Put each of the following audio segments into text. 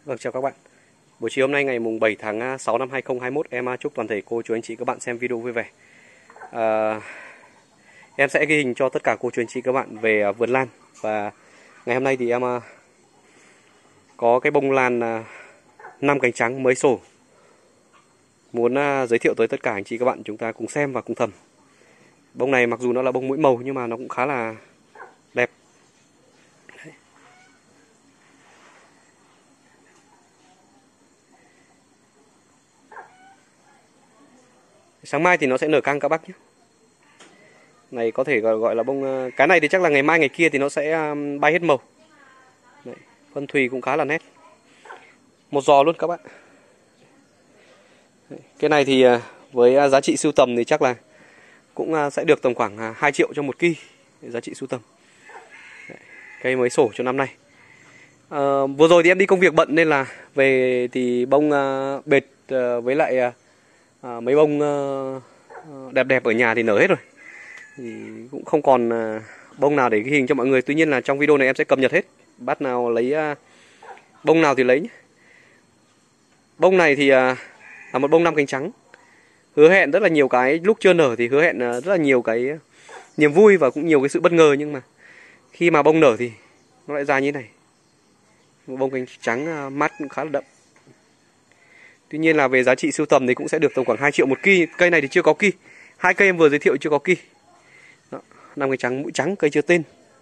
Vâng, chào các bạn. Buổi chiều hôm nay ngày mùng 7 tháng 6 năm 2021, em chúc toàn thể cô chú anh chị các bạn xem video vui vẻ. Em sẽ ghi hình cho tất cả cô chú anh chị các bạn về vườn lan. Và ngày hôm nay thì em có cái bông lan 5 cánh trắng mới sổ. Muốn giới thiệu tới tất cả anh chị các bạn, chúng ta cùng xem và cùng thầm. Bông này mặc dù nó là bông mũi màu nhưng mà nó cũng khá là đẹp. Sáng mai thì nó sẽ nở căng các bác nhé. Này có thể gọi là bông, cái này thì chắc là ngày mai ngày kia thì nó sẽ bay hết màu. Đấy, phân thùy cũng khá là nét. Một giò luôn các bạn. Cái này thì với giá trị sưu tầm thì chắc là cũng sẽ được tầm khoảng 2 triệu cho 1 ki giá trị sưu tầm. Đấy, cây mới sổ cho năm nay. Vừa rồi thì em đi công việc bận nên là về thì bông bệt với lại mấy bông đẹp đẹp ở nhà thì nở hết rồi. Thì cũng không còn bông nào để ghi hình cho mọi người. Tuy nhiên là trong video này em sẽ cập nhật hết. Bác nào lấy bông nào thì lấy nhé. Bông này thì là một bông 5 cánh trắng. Hứa hẹn rất là nhiều cái, lúc chưa nở thì hứa hẹn rất là nhiều cái niềm vui và cũng nhiều cái sự bất ngờ. Nhưng mà khi mà bông nở thì nó lại ra như thế này. Một bông cánh trắng mát cũng khá là đậm. Tuy nhiên là về giá trị sưu tầm thì cũng sẽ được tầm khoảng 2 triệu 1 ki. Cây này thì chưa có ki. Hai cây em vừa giới thiệu chưa có ki. 5 cánh trắng mũi trắng, cây chưa tên.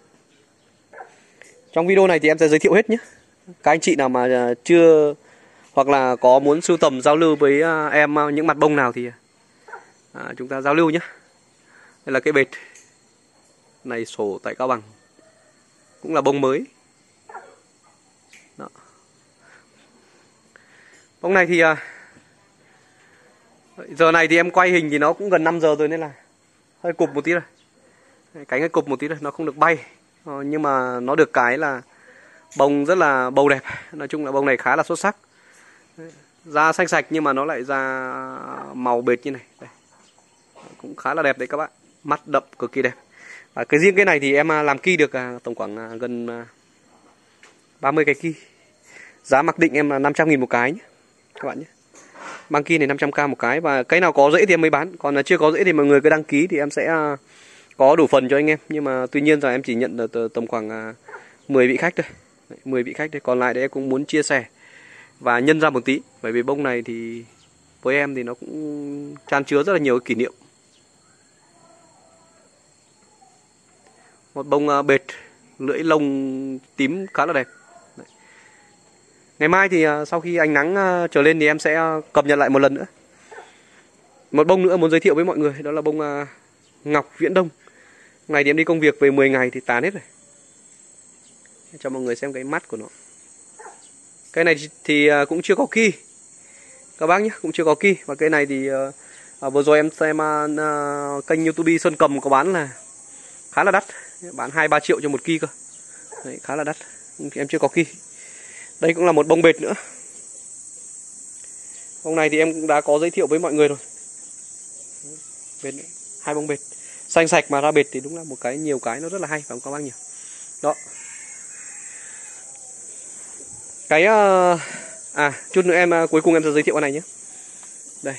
Trong video này thì em sẽ giới thiệu hết nhé. Các anh chị nào mà chưa hoặc là có muốn sưu tầm giao lưu với em những mặt bông nào thì chúng ta giao lưu nhé. Đây là cây bệt này, sổ tại Cao Bằng, cũng là bông mới. Đó. Bông này thì giờ này thì em quay hình thì nó cũng gần 5 giờ rồi nên là hơi cụp một tí rồi. Cánh hơi cụp một tí rồi, nó không được bay. Nhưng mà nó được cái là bông rất là bầu đẹp. Nói chung là bông này khá là xuất sắc. Da xanh sạch nhưng mà nó lại ra màu bệt như này. Đây. Cũng khá là đẹp đấy các bạn. Mắt đậm cực kỳ đẹp. Và cái riêng cái này thì em làm ki được tổng khoảng gần 30 cái ki. Giá mặc định em là 500.000 một cái nhé các bạn nhé. Băng ki này 500k một cái. Và cái nào có rễ thì em mới bán. Còn chưa có rễ thì mọi người cứ đăng ký thì em sẽ có đủ phần cho anh em. Nhưng mà tuy nhiên là em chỉ nhận được tầm khoảng 10 vị khách thôi. 10 vị khách thôi. Còn lại đấy em cũng muốn chia sẻ và nhân ra một tí. Bởi vì bông này thì với em thì nó cũng chan chứa rất là nhiều kỷ niệm. Một bông bệt, lưỡi lông tím khá là đẹp. Đấy. Ngày mai thì sau khi ánh nắng trở lên thì em sẽ cập nhật lại một lần nữa. Một bông nữa muốn giới thiệu với mọi người, đó là bông ngọc viễn đông. Ngày thì em đi công việc về 10 ngày thì tàn hết rồi. Cho mọi người xem cái mắt của nó. Cây này thì cũng chưa có ki các bác nhé, cũng chưa có ki. Và cây này thì vừa rồi em xem kênh YouTube Sơn Cầm có bán là khá là đắt, bán 2-3 triệu cho 1 ki cơ. Đấy, khá là đắt. Em chưa có ki. Đây cũng là một bông bệt nữa. Bông này thì em cũng đã có giới thiệu với mọi người rồi. Bệt nữa. 2 bông bệt xanh sạch mà ra bệt thì đúng là một cái, nhiều cái nó rất là hay, phải không các bác nhỉ? Đó. Cái chút nữa em cuối cùng em sẽ giới thiệu con này nhé. Đây.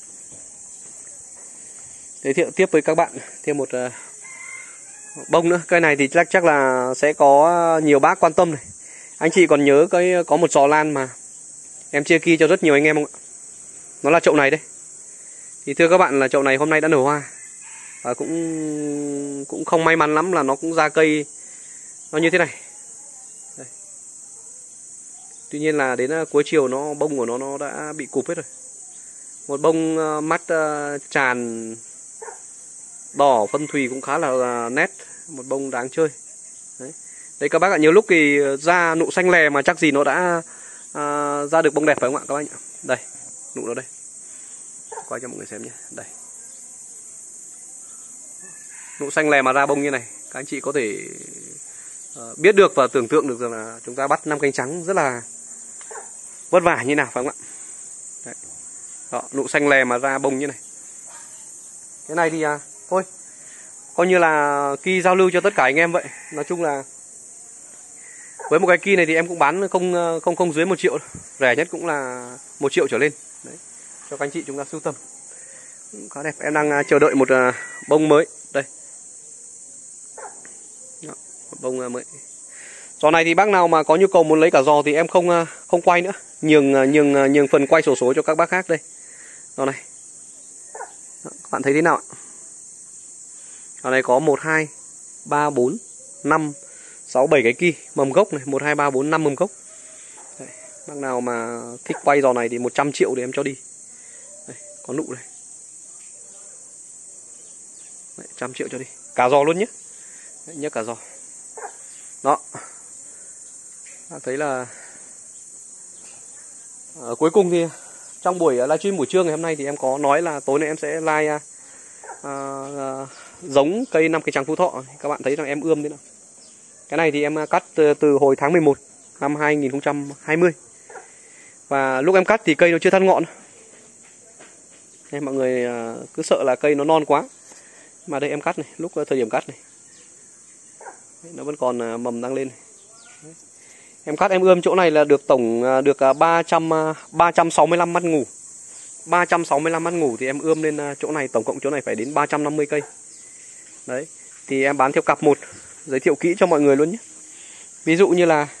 Giới thiệu tiếp với các bạn thêm một bông nữa. Cây này thì chắc là sẽ có nhiều bác quan tâm này. Anh chị còn nhớ có một giò lan mà em chia ki cho rất nhiều anh em không ạ? Nó là chậu này đây. Thì thưa các bạn là chậu này hôm nay đã nở hoa. Và cũng không may mắn lắm là nó cũng ra cây nó như thế này. Đây. Tuy nhiên là đến cuối chiều bông của nó đã bị cụp hết rồi. Một bông mắt tràn đỏ phân thùy cũng khá là nét. Một bông đáng chơi. Đấy. Đấy các bác ạ, nhiều lúc thì ra nụ xanh lè mà chắc gì nó đã ra được bông đẹp phải không ạ các bác ạ? Đây, nụ nó đây. Quay cho mọi người xem nhé. Đây. Nụ xanh lè mà ra bông như này, các anh chị có thể biết được và tưởng tượng được rằng là chúng ta bắt 5 cánh trắng rất là vất vả như nào phải không ạ? Đấy. Đó, nụ xanh lè mà ra bông như này. Cái này thì thôi, coi như là ki giao lưu cho tất cả anh em vậy. Nói chung là Với một cái ki này thì em cũng bán không dưới 1 triệu, rẻ nhất cũng là 1 triệu trở lên. Đấy, cho các anh chị chúng ta sưu tầm. Khá đẹp. Em đang chờ đợi một bông mới. Đây. Đó, một bông mới. Giò này thì bác nào mà có nhu cầu muốn lấy cả giò thì em không quay nữa, nhường phần quay sổ số cho các bác khác đây. Giò này. Đó, các bạn thấy thế nào ạ? Giò này có 1 2 3 4 5 6 7 cái ki mầm gốc này, 1 2 3 4 5 mầm gốc. Đây, bác nào mà thích quay giò này thì 100 triệu để em cho đi. Đây, có nụ đây. Đấy, 100 triệu cho đi. Cả giò luôn nhé. Đấy, nhớ cả giò. Đó. Thấy là cuối cùng thì trong buổi livestream buổi trưa ngày hôm nay thì em có nói là tối nay em sẽ live giống cây 5 cây trắng Phú Thọ. Các bạn thấy rằng em ươm thế nào. Cái này thì em cắt từ hồi tháng 11 năm 2020. Và lúc em cắt thì cây nó chưa thân ngọn. Nên mọi người cứ sợ là cây nó non quá. Mà đây em cắt này, lúc thời điểm cắt này, nó vẫn còn mầm đang lên này. Em cắt em ươm chỗ này là được tổng được 365 mắt ngủ. 365 mắt ngủ thì em ươm lên chỗ này, tổng cộng chỗ này phải đến 350 cây. Đấy, thì em bán theo cặp một, giới thiệu kỹ cho mọi người luôn nhé. Ví dụ như là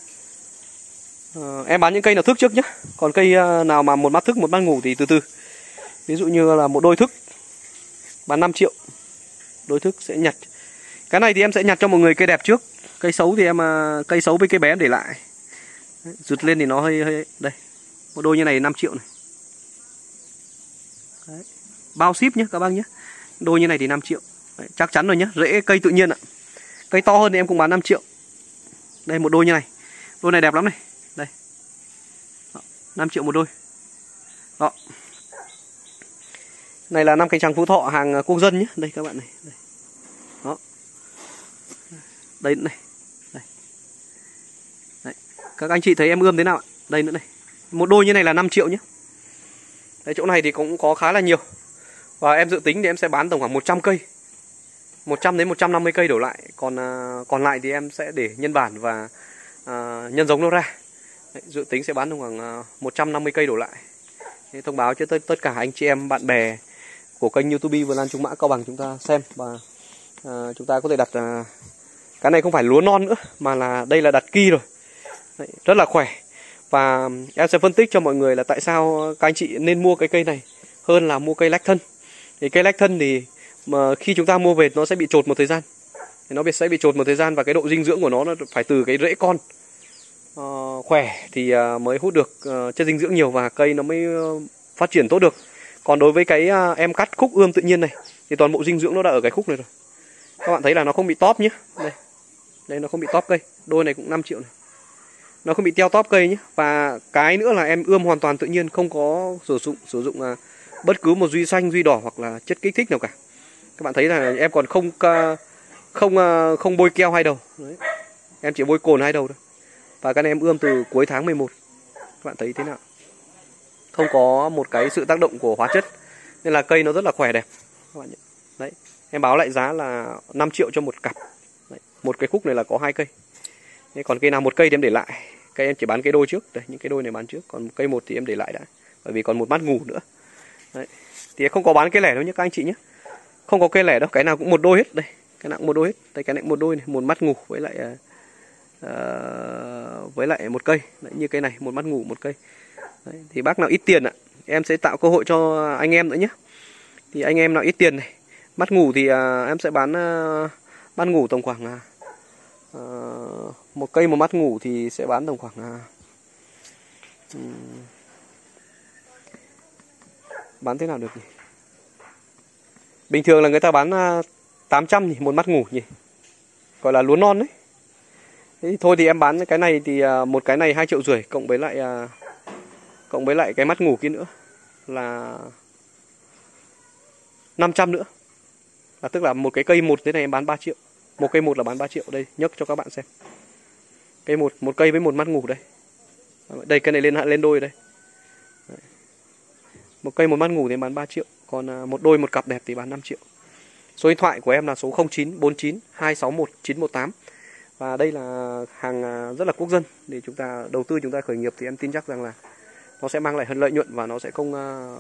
em bán những cây nào thức trước nhé. Còn cây nào mà một mắt thức, một mắt ngủ thì từ từ. Ví dụ như là một đôi thức bán 5 triệu. Đôi thức sẽ nhặt. Cái này thì em sẽ nhặt cho một người cây đẹp trước. Cây xấu thì cây xấu với cây bé em để lại. Đấy, rụt lên thì nó hơi đây. Một đôi như này 5 triệu này. Đấy. Bao ship nhé các bác nhé. Đôi như này thì 5 triệu. Đấy, chắc chắn rồi nhé, rễ cây tự nhiên ạ. Cây to hơn thì em cũng bán 5 triệu. Đây một đôi như này. Đôi này đẹp lắm này. Đây. Đó, 5 triệu một đôi. Đó. Này là 5 cây trắng Phú Thọ hàng quốc dân nhé. Đây các bạn này. Đây. Đó. Đây nữa này. Đây. Đấy. Các anh chị thấy em ươm thế nào ạ? Đây nữa này. Một đôi như này là 5 triệu nhé. Đấy, chỗ này thì cũng có khá là nhiều. Và em dự tính thì em sẽ bán tổng khoảng 100 cây. 100 đến 150 cây đổ lại. Còn lại thì em sẽ để nhân bản và nhân giống nó ra. Đấy, dự tính sẽ bán tổng khoảng 150 cây đổ lại. Thế thông báo cho tất cả anh chị em bạn bè của kênh YouTube Vườn Lan Trung Mã Cao Bằng chúng ta xem. Và chúng ta có thể đặt cái này không phải lúa non nữa, mà là đây là đặt ki rồi. Đấy, rất là khỏe. Và em sẽ phân tích cho mọi người là tại sao các anh chị nên mua cái cây này hơn là mua cây lách thân. Thì cây lách thân thì mà khi chúng ta mua về nó sẽ bị trột một thời gian. Thì nó sẽ bị trột một thời gian và cái độ dinh dưỡng của nó phải từ cái rễ con khỏe thì mới hút được chất dinh dưỡng nhiều và cây nó mới phát triển tốt được. Còn đối với cái em cắt khúc ươm tự nhiên này thì toàn bộ dinh dưỡng nó đã ở cái khúc này rồi. Các bạn thấy là nó không bị tóp nhé. Đây nó không bị tóp cây. Đôi này cũng 5 triệu này. Nó không bị teo tóp cây nhé. Và cái nữa là em ươm hoàn toàn tự nhiên, không có sử dụng bất cứ một duy xanh, duy đỏ hoặc là chất kích thích nào cả. Các bạn thấy là em còn không bôi keo hai đầu. Đấy. Em chỉ bôi cồn hai đầu thôi. Và cái này em ươm từ cuối tháng 11. Các bạn thấy thế nào? Không có một cái sự tác động của hóa chất. Nên là cây nó rất là khỏe đẹp. Các bạn nhé. Đấy. Em báo lại giá là 5 triệu cho một cặp. Đấy. Một cái khúc này là có 2 cây. Thế còn cây nào một cây thì em để lại. Cây em chỉ bán cây đôi trước. Đây, những cái đôi này bán trước. Còn cây một thì em để lại đã. Bởi vì còn một mắt ngủ nữa. Đấy. Thì không có bán cây lẻ đâu nhé các anh chị nhé. Không có cây lẻ đâu. Cái nào cũng một đôi hết. Đây. Cái nào cũng một đôi hết. Đây, cái này một đôi này. Một mắt ngủ với lại một cây. Đấy, như cây này. Một mắt ngủ một cây. Đấy. Thì bác nào ít tiền ạ, em sẽ tạo cơ hội cho anh em nữa nhé. Thì anh em nào ít tiền này, mắt ngủ thì em sẽ bán mắt ngủ tầm khoảng một cây một mắt ngủ thì sẽ bán tầm khoảng bán thế nào được nhỉ? Bình thường là người ta bán 800 nhỉ, một mắt ngủ nhỉ, gọi là lúa non đấy. Thế thôi thì em bán cái này thì một cái này 2,5 triệu cộng với lại cái mắt ngủ kia nữa là 500 nữa. Là tức là một cái cây một thế này em bán 3 triệu. Một cây một là bán 3 triệu. Đây, nhấc cho các bạn xem. Cây một cây với một mắt ngủ đây. Đây, cây này lên đôi đây. Đấy. Một cây một mắt ngủ thì bán 3 triệu. Còn một đôi một cặp đẹp thì bán 5 triệu. Số điện thoại của em là số 0949 261 918. Và đây là hàng rất là quốc dân để chúng ta đầu tư, chúng ta khởi nghiệp thì em tin chắc rằng là nó sẽ mang lại lợi nhuận và nó sẽ không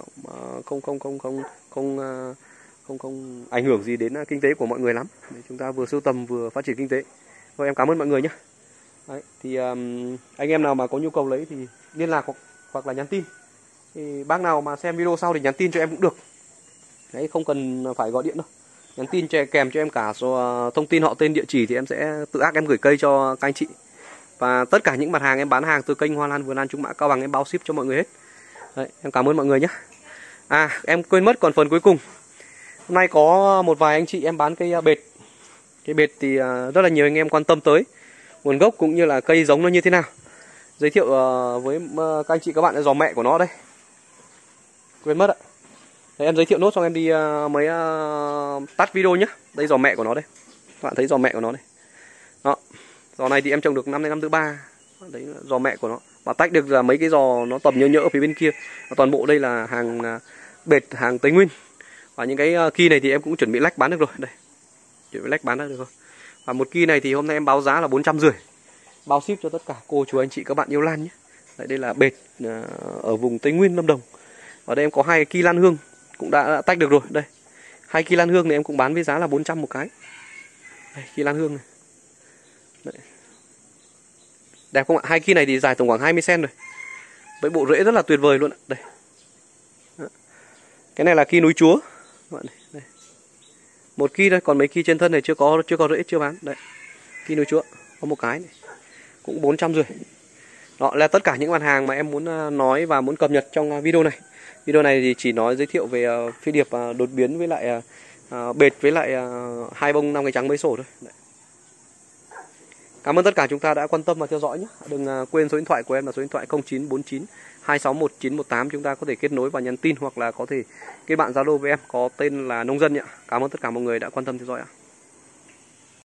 ảnh hưởng gì đến kinh tế của mọi người lắm. Để chúng ta vừa sưu tầm vừa phát triển kinh tế. Thôi em cảm ơn mọi người nhé. Đấy, thì anh em nào mà có nhu cầu lấy thì liên lạc hoặc là nhắn tin. Thì bác nào mà xem video sau thì nhắn tin cho em cũng được. Đấy, không cần phải gọi điện đâu. Nhắn tin kèm cho em cả số thông tin họ tên địa chỉ thì em sẽ tự ác em gửi cây cho các anh chị. Và tất cả những mặt hàng em bán hàng từ kênh Hoa Lan Vườn Lan Trung Mã Cao Bằng em bao ship cho mọi người hết. Đấy, em cảm ơn mọi người nhé. Em quên mất còn phần cuối cùng. Hôm nay có một vài anh chị em bán cây bệt. Cây bệt thì rất là nhiều anh em quan tâm tới nguồn gốc cũng như là cây giống nó như thế nào. Giới thiệu với các anh chị các bạn là giò mẹ của nó đây. Quên mất ạ. Đấy, em giới thiệu nốt xong em đi mới tắt video nhé. Đây giò mẹ của nó đây. Các bạn thấy giò mẹ của nó đây. Đó. Giò này thì em trồng được năm nay năm thứ 3. Đấy là giò mẹ của nó. Và tách được là mấy cái giò nó tầm nhỡ nhỡ ở phía bên kia. Và toàn bộ đây là hàng bệt, hàng Tây Nguyên. Và những cái ki này thì em cũng chuẩn bị lách bán được rồi. Đây. Chuẩn bị lách bán được rồi. Và một ki này thì hôm nay em báo giá là 450. Bao ship cho tất cả cô chú anh chị các bạn yêu lan nhé. Đấy, đây là bệt ở vùng Tây Nguyên Lâm Đồng. Ở đây em có 2 ki lan hương cũng đã tách được rồi. Đây. 2 ki lan hương này em cũng bán với giá là 400 một cái. Đây, ki lan hương này. Đấy. Đẹp không ạ? 2 ki này thì dài tổng khoảng 20 cm rồi. Với bộ rễ rất là tuyệt vời luôn ạ. Đây. Đó. Cái này là ki núi chúa. Đây. Một ki thôi, còn mấy ki trên thân này chưa có rễ chưa bán. Đấy. Ki núi chúa có một cái này. Cũng 450. Đó là tất cả những mặt hàng mà em muốn nói và muốn cập nhật trong video này. Video này thì chỉ nói giới thiệu về phi điệp đột biến với lại bệt với lại 2 bông 5 cái trắng mấy sổ thôi. Đấy. Cảm ơn tất cả chúng ta đã quan tâm và theo dõi nhé. Đừng quên số điện thoại của em là số điện thoại 0949 261 918. Chúng ta có thể kết nối và nhắn tin hoặc là có thể kết bạn Zalo với em có tên là Nông Dân nhé. Cảm ơn tất cả mọi người đã quan tâm theo dõi ạ.